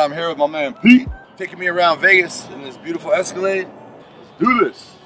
I'm here with my man Pete, taking me around Vegas in this beautiful Escalade. Let's do this.